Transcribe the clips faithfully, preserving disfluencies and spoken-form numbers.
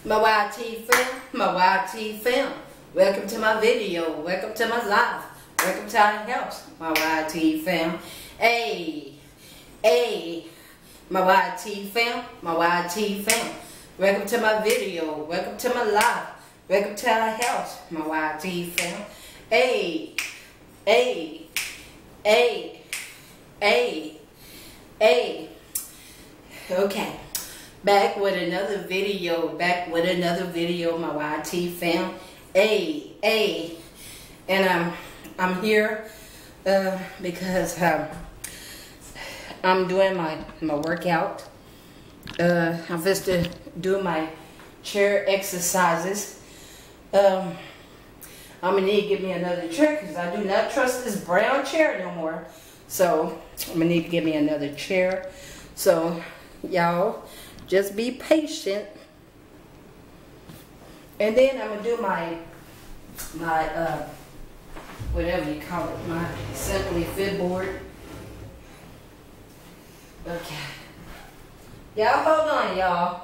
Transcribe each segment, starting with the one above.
my Y T fam, my Y T fam. Welcome to my video, welcome to my life, welcome to our house, my Y T fam. Hey, hey, my Y T fam, my Y T fam. Welcome to my video, welcome to my life, welcome to our house, my Y T fam. Hey, hey, hey, hey, hey. Okay. Back with another video, back with another video, my Y T fam. Hey, hey, and I'm I'm here uh, because um, I'm doing my my workout. Uh, I'm just to do my chair exercises. Um, I'm gonna need to get me another chair because I do not trust this brown chair no more. So I'm gonna need to get me another chair. So y'all, just be patient. And then I'm gonna do my my uh whatever you call it, my Simply Fit board. Okay. Y'all hold on, y'all.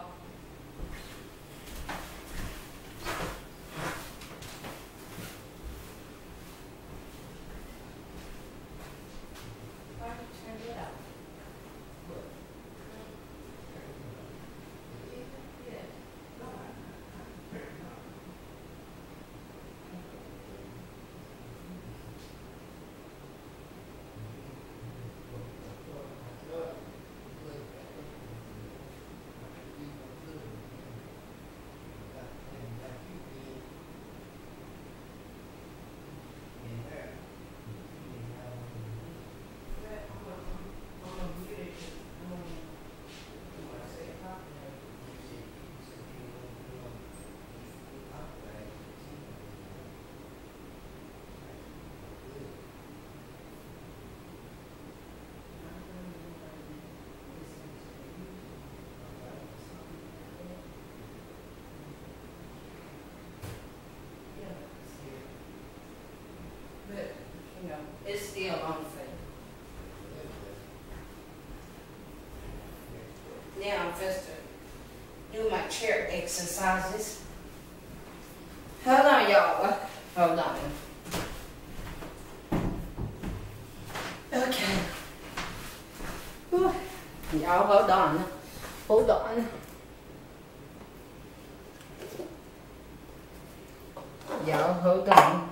You know, it's still on the thing. Now I'm just to do my chair exercises. Hold on, y'all. Hold on. Okay. Y'all, hold on. Hold on. Y'all, hold on.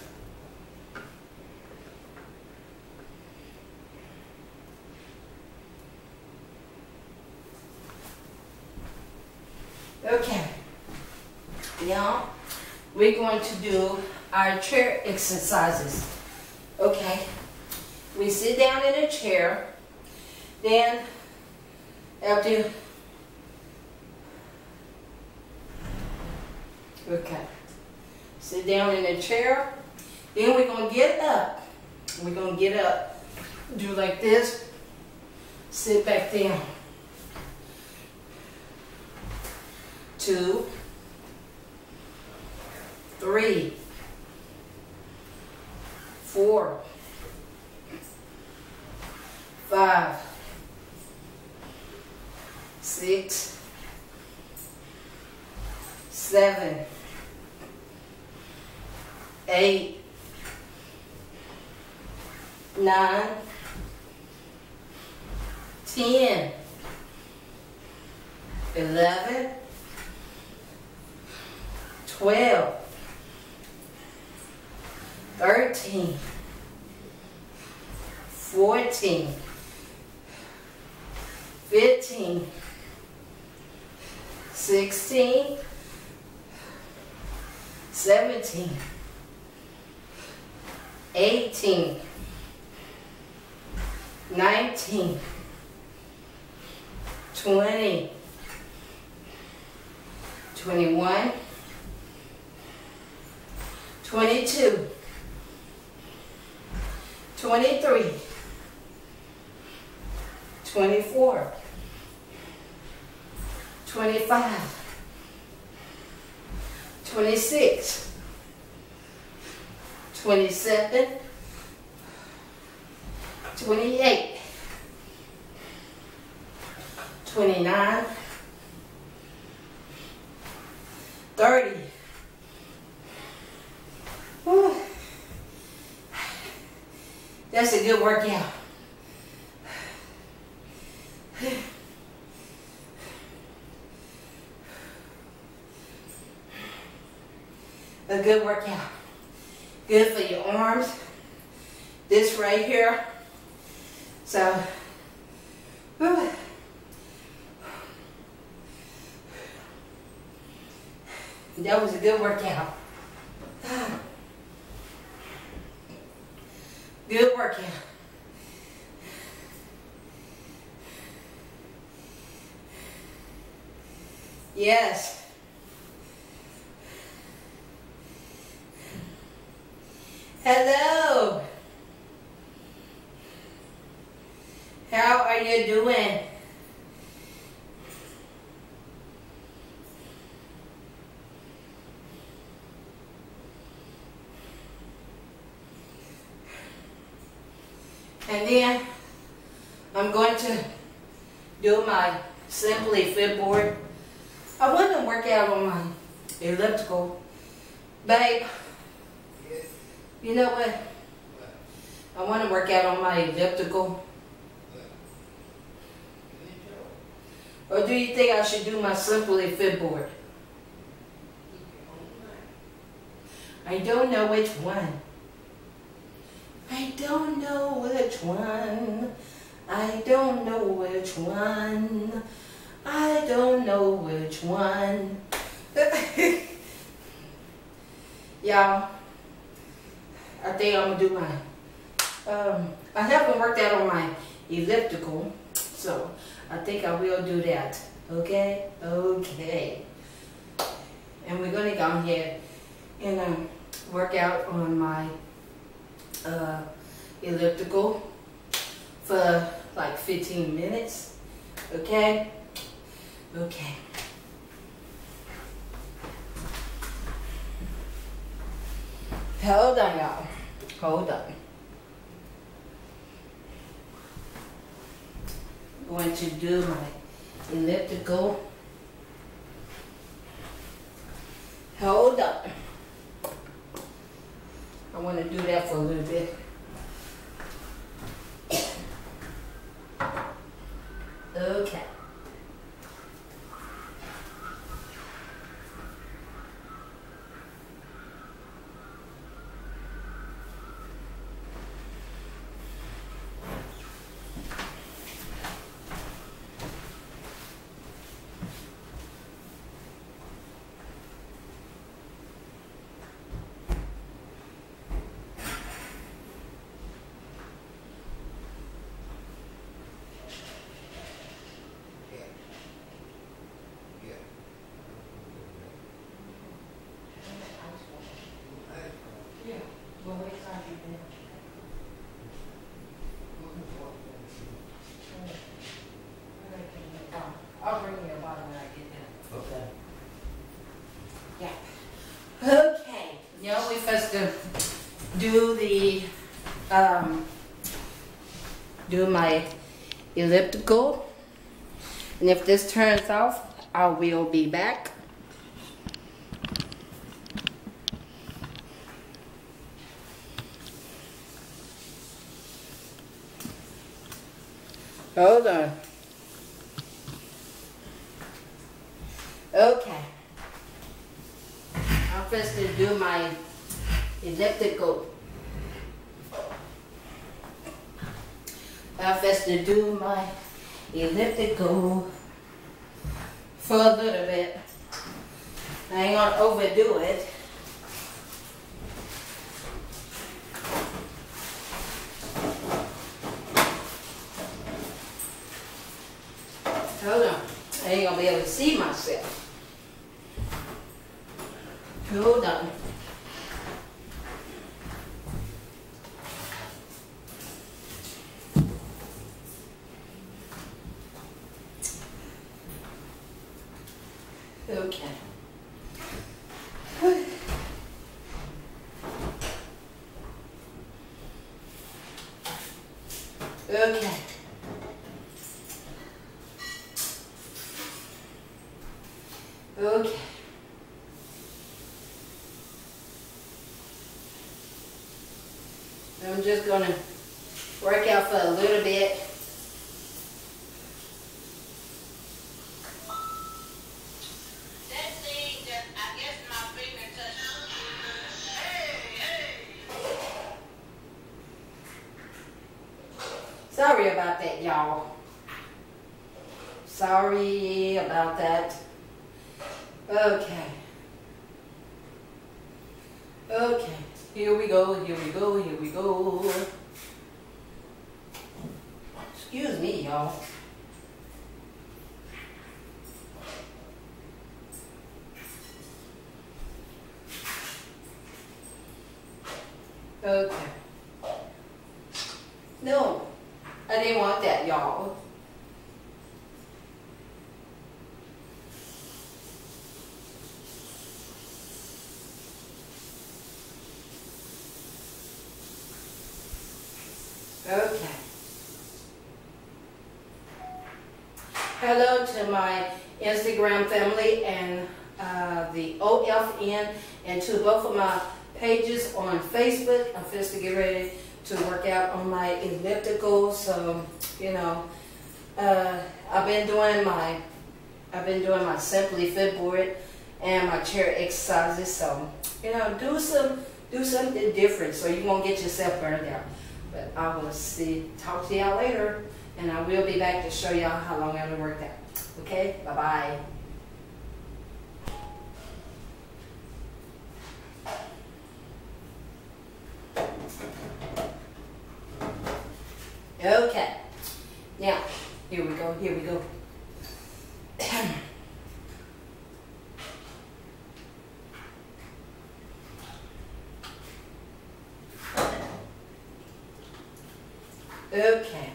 Okay, now we're going to do our chair exercises. Okay, we sit down in a chair, then after, okay, sit down in a chair, then we're going to get up. We're going to get up, do like this, sit back down. Two, three, four, five, six, seven, eight, nine, ten, eleven, twelve, thirteen, fourteen, fifteen, sixteen, seventeen, eighteen, nineteen, twenty, twenty-one, twenty-two, twenty-three, twenty-four, twenty-five, twenty-six, twenty-seven, twenty-eight, twenty-nine, thirty. Whew. That's a good workout. A good workout. Good for your arms. This right here. So, whew. That was a good workout. Good workout. Yes. Hello. How are you doing? And then I'm going to do my Simply Fit board. I want to work out on my elliptical. Babe, you know what? I want to work out on my elliptical. Or do you think I should do my Simply Fit board? I don't know which one. I don't know which one. I don't know which one. I don't know which one. Y'all, I think I'm gonna do mine. Um, I haven't worked out on my elliptical, so I think I will do that. Okay? Okay. And we're gonna go ahead and um, work out on my uh, elliptical for like fifteen minutes. Okay? Okay. Hold on, y'all. Hold on. I'm going to do my elliptical. Hold on. I want to do that for a little bit. Okay. I'll bring you a bottle when I get done. Okay. Yeah. Okay. Now we first to do the um do my elliptical, and if this turns off, I will be back. Hold on. Okay. I'm first to do my elliptical. I'm first to do my elliptical for a little bit. I ain't gonna overdo it. Hold on. I ain't gonna be able to see myself. Hold on. Okay. Okay. Okay. I'm just gonna work out for a little bit. That thing that I guess my finger touched. Hey, hey. Sorry about that, y'all. Sorry about that. Okay. Okay. Here we go, here we go, here we go. Excuse me, y'all. Okay. No, I didn't want that, y'all. Okay. Hello to my Instagram family and uh, the O F N, and to both of my pages on Facebook. I'm supposed to get ready to work out on my elliptical, so you know, uh, I've been doing my I've been doing my Simply Fit board and my chair exercises. So you know, do some do something different so you won't get yourself burned out. But I will see, talk to y'all later, and I will be back to show y'all how long I've worked out. Okay, bye bye. Okay, now here we go. Here we go. Okay.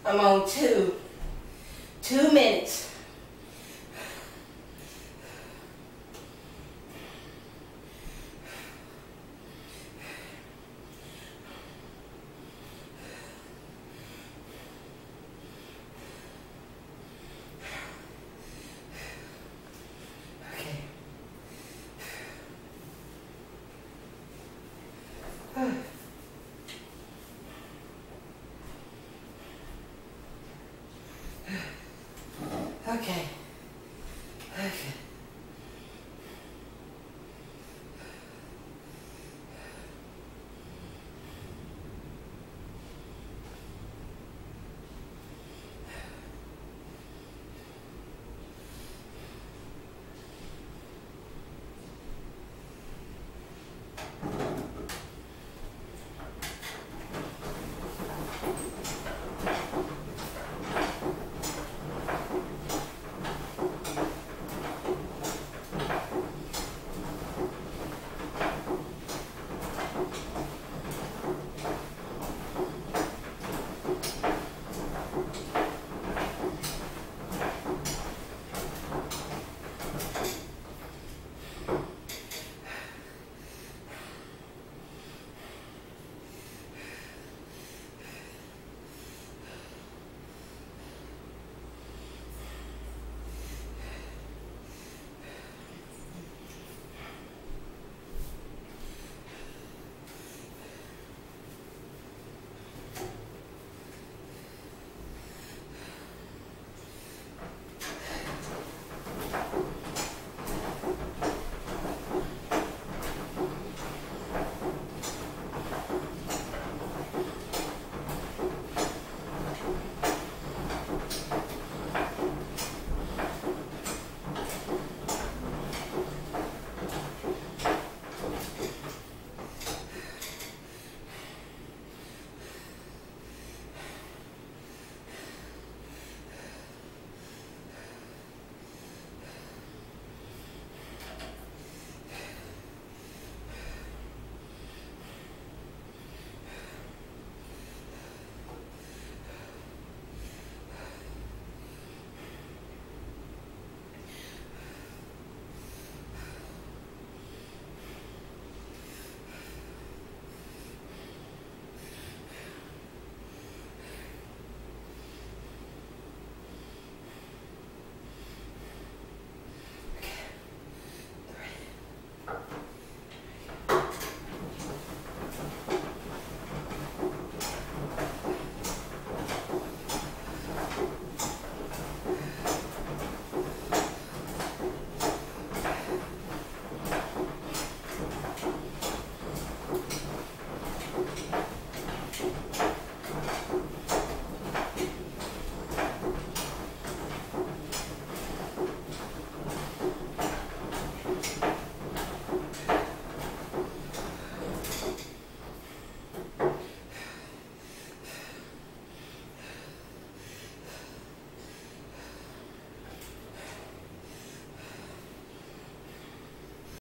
I'm on two.